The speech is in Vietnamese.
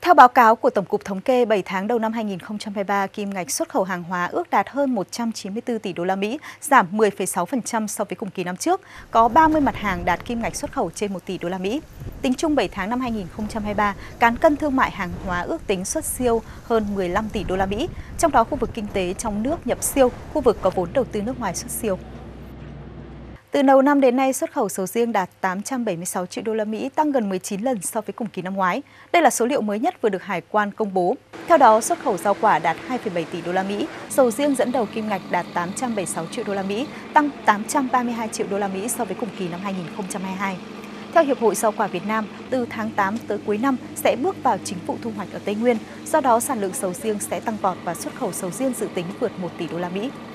Theo báo cáo của Tổng cục Thống kê, 7 tháng đầu năm 2023, kim ngạch xuất khẩu hàng hóa ước đạt hơn 194 tỷ đô la Mỹ, giảm 10,6% so với cùng kỳ năm trước. Có 30 mặt hàng đạt kim ngạch xuất khẩu trên 1 tỷ đô la Mỹ. Tính chung 7 tháng năm 2023, cán cân thương mại hàng hóa ước tính xuất siêu hơn 15 tỷ đô la Mỹ, trong đó khu vực kinh tế trong nước nhập siêu, khu vực có vốn đầu tư nước ngoài xuất siêu. Từ đầu năm đến nay, xuất khẩu sầu riêng đạt 876 triệu đô la Mỹ, tăng gần 19 lần so với cùng kỳ năm ngoái. Đây là số liệu mới nhất vừa được Hải quan công bố. Theo đó, xuất khẩu rau quả đạt 2,7 tỷ đô la Mỹ, sầu riêng dẫn đầu kim ngạch đạt 876 triệu đô la Mỹ, tăng 832 triệu đô la Mỹ so với cùng kỳ năm 2022. Theo Hiệp hội Rau quả Việt Nam, từ tháng 8 tới cuối năm sẽ bước vào chính vụ thu hoạch ở Tây Nguyên, do đó sản lượng sầu riêng sẽ tăng vọt và xuất khẩu sầu riêng dự tính vượt 1 tỷ đô la Mỹ.